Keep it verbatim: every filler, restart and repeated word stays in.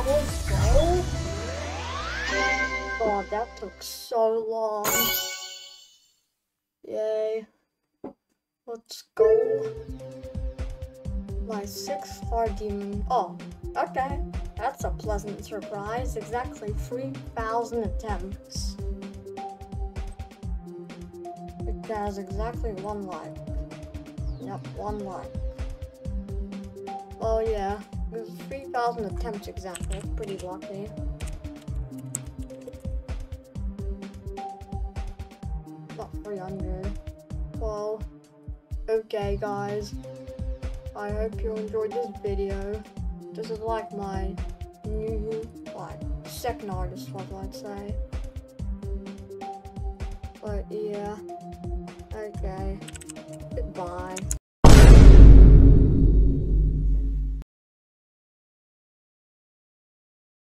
Let's go. God, that took so long. Yay. Let's go. My sixth hard demon. Oh, okay. That's a pleasant surprise. Exactly three thousand attempts. It has exactly one like. Yep, one like. Oh yeah, it was three thousand attempts exactly. That's pretty lucky. Not three hundred. Well, okay guys. I hope you enjoyed this video. This is like my new, like, second artist swap, I'd say. But yeah. Okay. Goodbye.